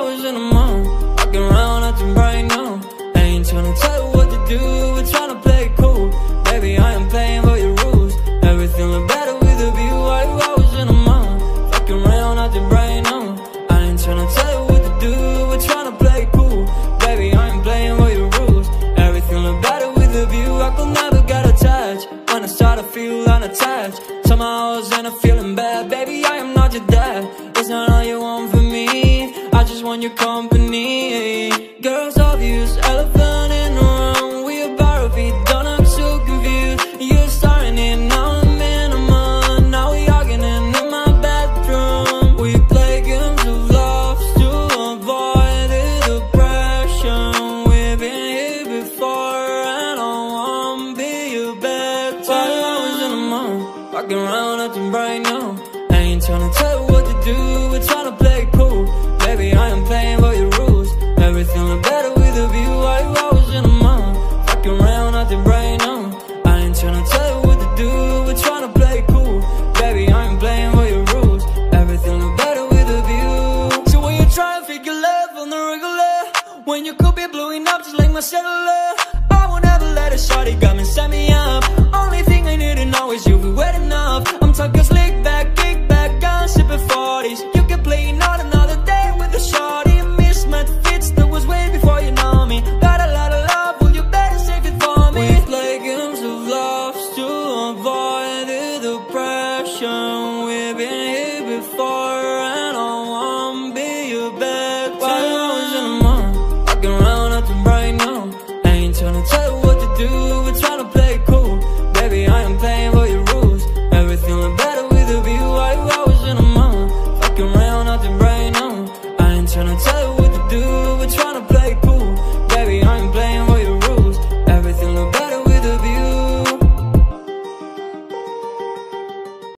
was in the mall, walking around acting right now. I ain't tryna tell you what to do, we're tryna play it cool. Baby, I am playing by your rules. Everything look better with a view. I was in the mall, walking around acting right now. I ain't tryna tell you what to do, we're tryna play it cool. Baby, I am playing by your rules. Everything look better with a view. I could never get attached when I start to feel unattached. Somehow I was in a feeling bad. Baby, I am not your dad. It's not all you want from me, I just want your company. Girls obvious, elephant in the room. We about our feet, don't act so confused. You're starting it, now I'm in a month. Now we arguing in my bedroom. We play games of love to avoid the depression. We've been here before and I won't be your bed. While I was in the mall, walking around acting right now. I ain't tryna tell you what to do, we're tryna play it cool. Baby, I am playing by your rules. Everything look better with a view. I was in the mall, walking around acting right now. I ain't tryna tell you what to do, we're tryna play it cool. Baby, I am playing by your rules. Everything look better with a view. So when you try to fake your love on the regular, when you could be blowing up just like my cellular, I won't ever let a shorty come and set me up. Only thing I need to know is you'll be wet enough. I'm talking slick back, kick back, gun sipping 40s. You can play not another day with a shorty. Mismatched fits, that was way before you know me. Got a lot of love, well you better save it for me. We play games of love to avoid the depression. We've been here before and I won't be your bed. While I was in the mall, walking around acting right now. I ain't tryna tell you what to do, we're tryna play it cool. Baby, I am playing by your rules. Everything look better with a view. I was in the mall, walking around acting right now. I ain't tryna tell you what to do, we're tryna play